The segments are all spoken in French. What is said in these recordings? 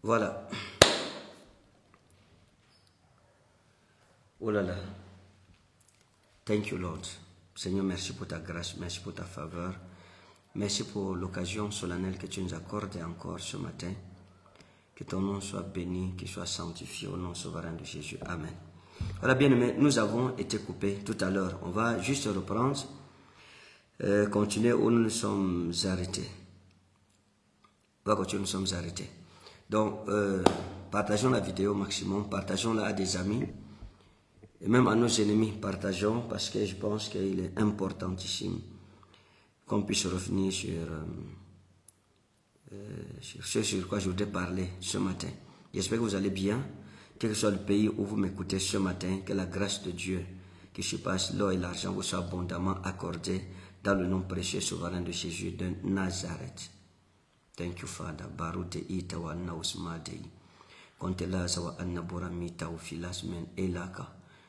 Voilà. Oh là là. Thank you, Lord. Seigneur, merci pour ta grâce, merci pour ta faveur. Merci pour l'occasion solennelle que tu nous accordes encore ce matin. Que ton nom soit béni, qu'il soit sanctifié au nom souverain de Jésus. Amen. Voilà, bien-aimés, nous avons été coupés tout à l'heure. On va juste reprendre, continuer où nous nous sommes arrêtés. On va continuer où nous sommes arrêtés. Donc, partageons la vidéo au maximum, partageons-la à des amis. Et même à nos ennemis, partageons, parce que je pense qu'il est importantissime qu'on puisse revenir sur ce sur quoi je voudrais parler ce matin. J'espère que vous allez bien, quel que soit le pays où vous m'écoutez ce matin, que la grâce de Dieu qui surpasse l'or et l'argent vous soit abondamment accordée dans le nom précieux souverain de Jésus de Nazareth. Thank you, Father. Barute ita wa nausmadei. Kontelaza wa annabora mita wa filasmen elaka.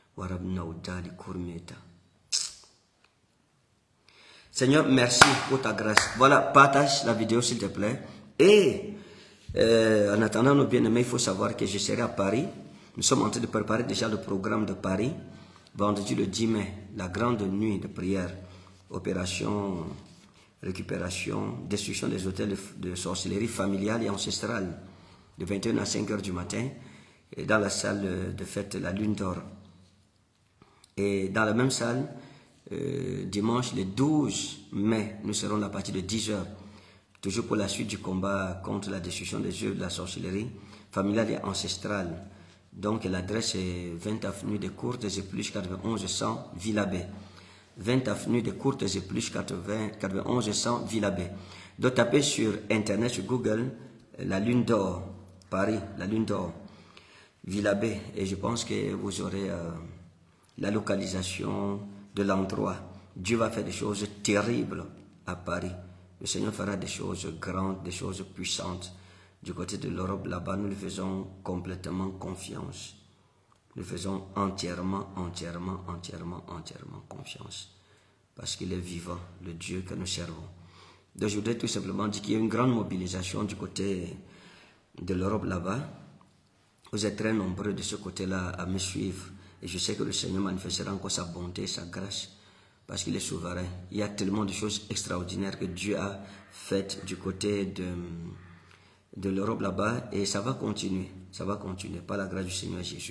Seigneur, merci pour ta grâce. Voilà, partage la vidéo s'il te plaît. Et en attendant nos bien-aimés, il faut savoir que je serai à Paris. Nous sommes en train de préparer déjà le programme de Paris. Vendredi le 10 mai, la grande nuit de prière. Opération, récupération, destruction des hôtels de sorcellerie familiale et ancestrale. De 21 à 5 heures du matin. Et dans la salle de fête, la Lune d'Or. Et dans la même salle, dimanche le 12 mai, nous serons là à partir de 10 h, toujours pour la suite du combat contre la destruction des œuvres de la sorcellerie familiale et ancestrale. Donc l'adresse est 20 avenue des Courtes et plus 91 100 Villabé. 20 avenue des Courtes et plus 91 100 Villabé. Donc tapez sur internet, sur Google, la Lune d'Or, Paris, la Lune d'Or, Villabé. Et je pense que vous aurez la localisation de l'endroit. Dieu va faire des choses terribles à Paris. Le Seigneur fera des choses grandes, des choses puissantes. Du côté de l'Europe, là-bas, nous lui faisons complètement confiance. Nous faisons entièrement confiance. Parce qu'il est vivant, le Dieu que nous servons. Donc, je voudrais tout simplement dire qu'il y a une grande mobilisation du côté de l'Europe, là-bas. Vous êtes très nombreux de ce côté-là à me suivre. Et je sais que le Seigneur manifestera encore sa bonté, sa grâce, parce qu'il est souverain. Il y a tellement de choses extraordinaires que Dieu a faites du côté de l'Europe là-bas, et ça va continuer par la grâce du Seigneur Jésus.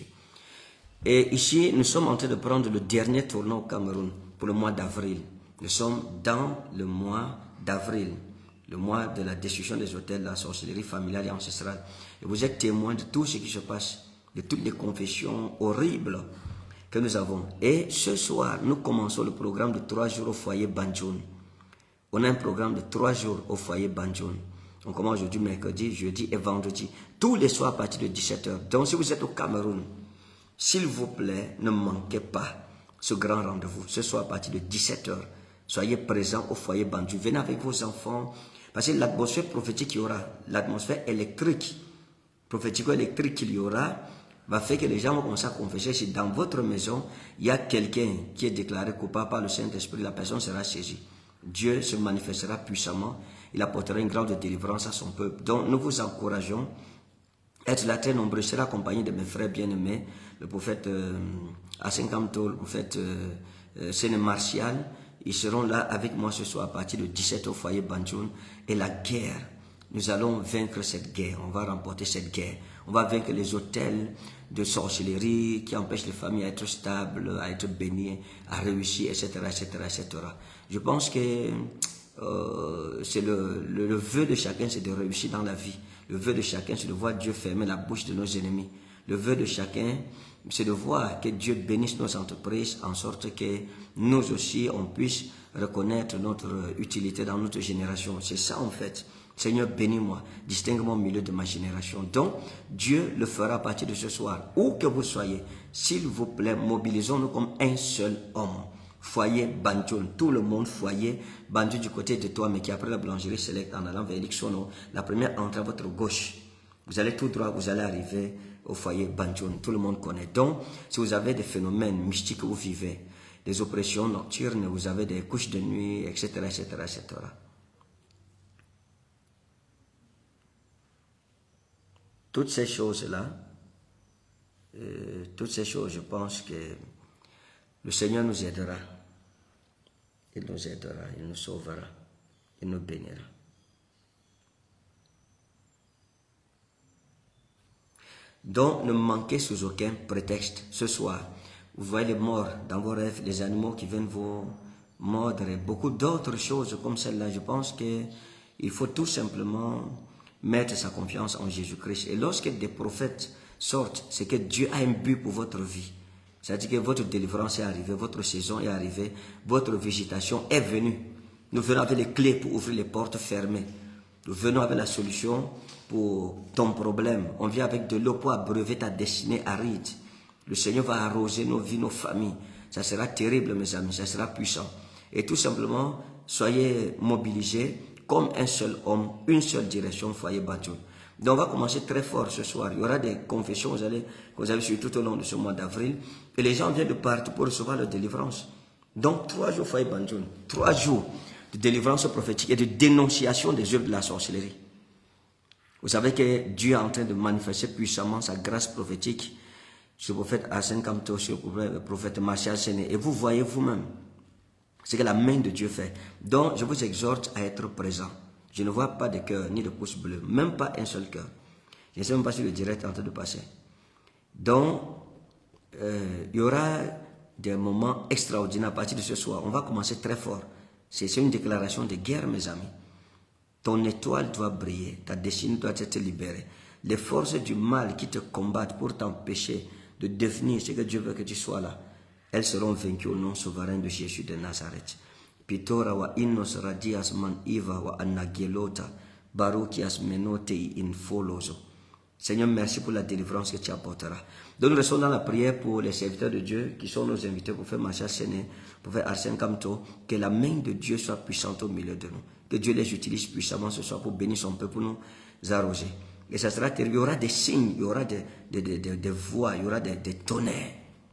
Et ici, nous sommes en train de prendre le dernier tournant au Cameroun pour le mois d'avril. Nous sommes dans le mois d'avril, le mois de la destruction des hôtels, de la sorcellerie familiale et ancestrale. Et vous êtes témoins de tout ce qui se passe, de toutes les confessions horribles que nous avons. Et ce soir, nous commençons le programme de 3 jours au foyer Banjoun. On a un programme de 3 jours au foyer Banjoun. On commence aujourd'hui, mercredi, jeudi et vendredi. Tous les soirs à partir de 17 h. Donc si vous êtes au Cameroun, s'il vous plaît, ne manquez pas ce grand rendez-vous. Ce soir à partir de 17 h. Soyez présents au foyer Banjoun. Venez avec vos enfants. Parce que l'atmosphère prophétique qu'il y aura, l'atmosphère électrique, prophético-électrique qu'il y aura, va faire que les gens vont commencer à confesser. Si dans votre maison, il y a quelqu'un qui est déclaré coupable par le Saint-Esprit, la personne sera saisie. Dieu se manifestera puissamment. Il apportera une grande délivrance à son peuple. Donc, nous vous encourageons. Être là très nombreux. Je serai accompagné de mes frères bien-aimés, le prophète Asenkamto, le prophète Séné Martial. Ils seront là avec moi ce soir à partir de 17 h au foyer Banjoun. Et la guerre, nous allons vaincre cette guerre. On va remporter cette guerre. On va vaincre les hôtels de sorcellerie qui empêchent les familles à être stables, à être bénies, à réussir, etc., etc., etc. Je pense que c'est le vœu de chacun, c'est de réussir dans la vie. Le vœu de chacun, c'est de voir Dieu fermer la bouche de nos ennemis. Le vœu de chacun, c'est de voir que Dieu bénisse nos entreprises en sorte que nous aussi, on puisse reconnaître notre utilité dans notre génération. C'est ça en fait. Seigneur, bénis-moi, distingue-moi au milieu de ma génération. Donc, Dieu le fera à partir de ce soir. Où que vous soyez, s'il vous plaît, mobilisons-nous comme un seul homme. Foyer Banjoun, tout le monde foyer Banjoun du côté de toi, mais qui après la boulangerie Select en allant vers Lixono, la première entrée à votre gauche. Vous allez tout droit, vous allez arriver au foyer Banjoun. Tout le monde connaît. Donc, si vous avez des phénomènes mystiques que vous vivez, des oppressions nocturnes, vous avez des couches de nuit, etc., etc., etc., toutes ces choses-là, je pense que le Seigneur nous aidera. Il nous aidera, il nous sauvera, il nous bénira. Donc, ne manquez sous aucun prétexte. Ce soir, vous voyez les morts dans vos rêves, les animaux qui viennent vous mordre et beaucoup d'autres choses comme celle-là. Je pense qu'il faut tout simplement mettre sa confiance en Jésus-Christ. Et lorsque des prophètes sortent, c'est que Dieu a un but pour votre vie. C'est-à-dire que votre délivrance est arrivée, votre saison est arrivée, votre végétation est venue. Nous venons avec les clés pour ouvrir les portes fermées. Nous venons avec la solution pour ton problème. On vient avec de l'eau pour abreuver ta destinée aride. Le Seigneur va arroser nos vies, nos familles. Ça sera terrible, mes amis, ça sera puissant. Et tout simplement, soyez mobilisés comme un seul homme, une seule direction, foyer Banjoul. Donc on va commencer très fort ce soir. Il y aura des confessions que vous avez suivies tout au long de ce mois d'avril. Et les gens viennent de partout pour recevoir leur délivrance. Donc 3 jours foyer Banjoul, 3 jours de délivrance prophétique et de dénonciation des œuvres de la sorcellerie. Vous savez que Dieu est en train de manifester puissamment sa grâce prophétique sur le prophète Arsène Kamto, sur le prophète Martial Séné. Et vous voyez vous-même ce que la main de Dieu fait. Donc je vous exhorte à être présent. Je ne vois pas de cœur ni de pouce bleu, même pas un seul cœur. Je ne sais même pas si le direct est en train de passer. Donc, il y aura des moments extraordinaires à partir de ce soir. On va commencer très fort. C'est une déclaration de guerre, mes amis. Ton étoile doit briller, ta destinée doit être libérée. Les forces du mal qui te combattent pour t'empêcher de devenir ce que Dieu veut que tu sois là, elles seront vaincues au nom souverain de Jésus de Nazareth. Pitora wa innos radias man iva wa anagelota barukias menotei in foloso. Seigneur, merci pour la délivrance que tu apporteras. Donc nous restons dans la prière pour les serviteurs de Dieu qui sont nos invités pour faire Martial Séné, pour faire Arsène Kamto, que la main de Dieu soit puissante au milieu de nous. Que Dieu les utilise puissamment ce soir pour bénir son peuple, pour nous arroger. Et ça sera terrible. Il y aura des signes, il y aura des voix, il y aura des tonnerres.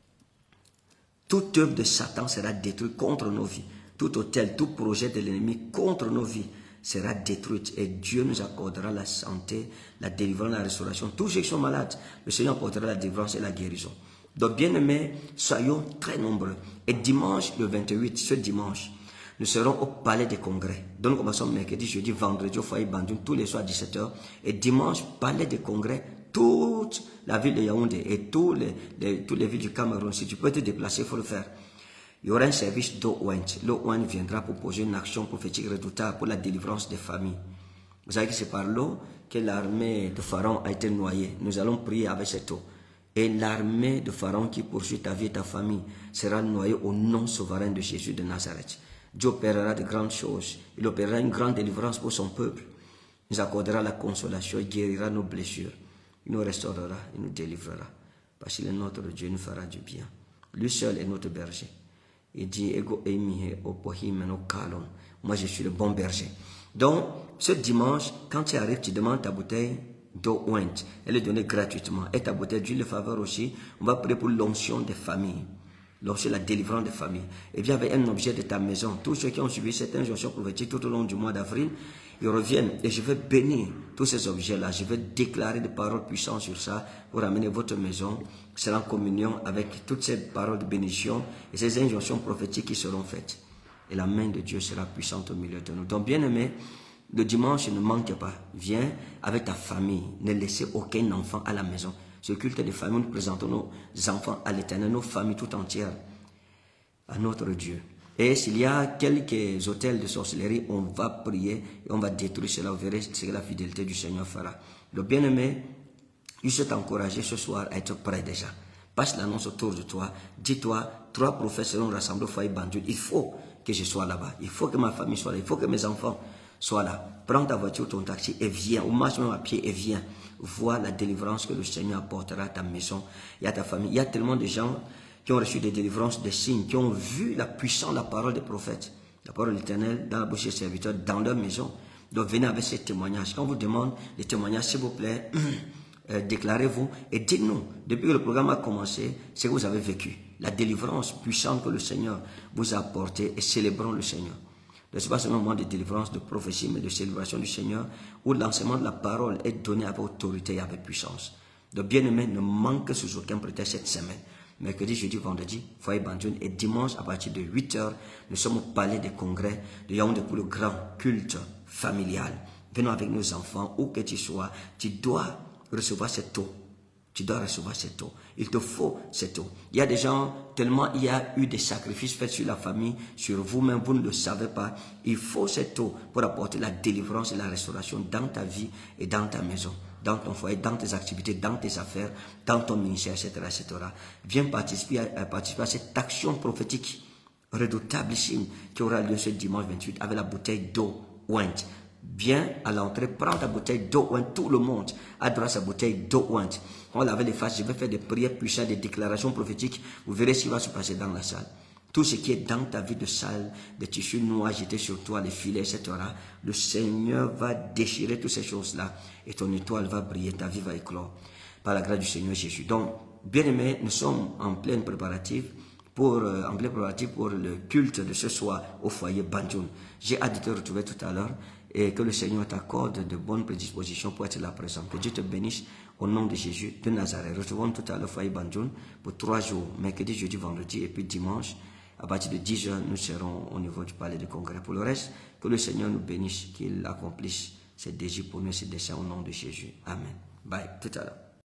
Toute œuvre de Satan sera détruite contre nos vies. Tout hôtel, tout projet de l'ennemi contre nos vies sera détruit. Et Dieu nous accordera la santé, la délivrance, la restauration. Tous ceux qui sont malades, le Seigneur apportera la délivrance et la guérison. Donc bien aimés, soyons très nombreux. Et dimanche, le 28, ce dimanche, nous serons au palais des congrès. Donc nous commençons mercredi, jeudi, vendredi au foyer Banjoul, tous les soirs à 17 h. Et dimanche, palais des congrès, toute la ville de Yaoundé et toutes les villes du Cameroun. Si tu peux te déplacer, il faut le faire. Il y aura un service d'Owen. L'Owen viendra pour poser une action prophétique redoutable pour la délivrance des familles. Vous savez que c'est par l'eau que l'armée de Pharaon a été noyée. Nous allons prier avec cette eau. Et l'armée de Pharaon qui poursuit ta vie et ta famille sera noyée au nom souverain de Jésus de Nazareth. Dieu opérera de grandes choses. Il opérera une grande délivrance pour son peuple. Il nous accordera la consolation, il guérira nos blessures. Il nous restaurera, il nous délivrera. Parce qu'il est notre Dieu, il nous fera du bien. Lui seul est notre berger. Il dit, Ego Emihe, Opohim, no Kalon. Moi, je suis le bon berger. Donc, ce dimanche, quand tu arrives, tu demandes ta bouteille d'eau ointe. Elle est donnée gratuitement. Et ta bouteille d'huile de faveur aussi. On va prier pour l'onction des familles. L'onction, la délivrance des familles. Et viens avec un objet de ta maison. Tous ceux qui ont suivi cette injonction prophétique tout au long du mois d'avril, ils reviennent et je vais bénir tous ces objets-là. Je vais déclarer des paroles puissantes sur ça pour amener votre maison. C'est en communion avec toutes ces paroles de bénédiction et ces injonctions prophétiques qui seront faites. Et la main de Dieu sera puissante au milieu de nous. Donc, bien aimé, le dimanche, ne manque pas. Viens avec ta famille. Ne laissez aucun enfant à la maison. Ce culte de famille, nous présentons nos enfants à l'Éternel, nos familles tout entières à notre Dieu. Et s'il y a quelques hôtels de sorcellerie, on va prier et on va détruire cela. Vous verrez ce que la fidélité du Seigneur fera. Le bien-aimé, je suis encouragé ce soir à être prêt déjà. Passe l'annonce autour de toi. Dis-toi, 3 prophètes seront rassemblés au foyer Banjoul. Il faut que je sois là-bas. Il faut que ma famille soit là. Il faut que mes enfants soient là. Prends ta voiture, ton taxi et viens. Ou marche même à pied et viens. Vois la délivrance que le Seigneur apportera à ta maison et à ta famille. Il y a tellement de gens qui ont reçu des délivrances, des signes, qui ont vu la puissance, la parole des prophètes, la parole de l'Éternel dans la bouche des serviteurs, dans leur maison. Donc venez avec ces témoignages. Quand on vous demande les témoignages, s'il vous plaît, déclarez-vous et dites-nous, depuis que le programme a commencé, ce que vous avez vécu. La délivrance puissante que le Seigneur vous a apportée et célébrons le Seigneur. Donc, ce n'est pas seulement un moment de délivrance, de prophétie, mais de célébration du Seigneur, où l'enseignement de la parole est donné avec autorité et avec puissance. Donc, bien-aimés, ne manque sous aucun prétexte cette semaine. Mercredi, jeudi, vendredi, foyer Banjoun, et dimanche, à partir de 8 h, nous sommes au palais des congrès de Yaoundé pour le grand culte familial. Venons avec nos enfants, où que tu sois, tu dois recevoir cette eau. Tu dois recevoir cette eau. Il te faut cette eau. Il y a des gens, tellement il y a eu des sacrifices faits sur la famille, sur vous-même, vous ne le savez pas. Il faut cette eau pour apporter la délivrance et la restauration dans ta vie et dans ta maison, dans ton foyer, dans tes activités, dans tes affaires, dans ton ministère, etc. etc. Viens participer à cette action prophétique redoutablissime qui aura lieu ce dimanche 28 avec la bouteille d'eau ointe. Viens à l'entrée, prends ta bouteille d'eau ointe. Tout le monde a droit à sa bouteille d'eau ointe. On va laver les faces. Je vais faire des prières puissantes, des déclarations prophétiques. Vous verrez ce qui va se passer dans la salle. Tout ce qui est dans ta vie de salle, des tissus noirs jetés sur toi, les filets, etc. Le Seigneur va déchirer toutes ces choses-là. Et ton étoile va briller, ta vie va éclore. Par la grâce du Seigneur Jésus. Donc, bien aimés, nous sommes en pleine préparatif pour le culte de ce soir au foyer Banjoun. J'ai hâte de te retrouver tout à l'heure et que le Seigneur t'accorde de bonnes prédispositions pour être là présent. Que Dieu te bénisse au nom de Jésus de Nazareth. Retrouvons tout à l'heure au foyer Banjoun pour 3 jours, mercredi, jeudi, vendredi et puis dimanche. À partir de 10 h, nous serons au niveau du palais de congrès. Pour le reste, que le Seigneur nous bénisse, qu'il accomplisse ses désirs pour nous, ses desseins au nom de Jésus. Amen. Bye. Tout à l'heure.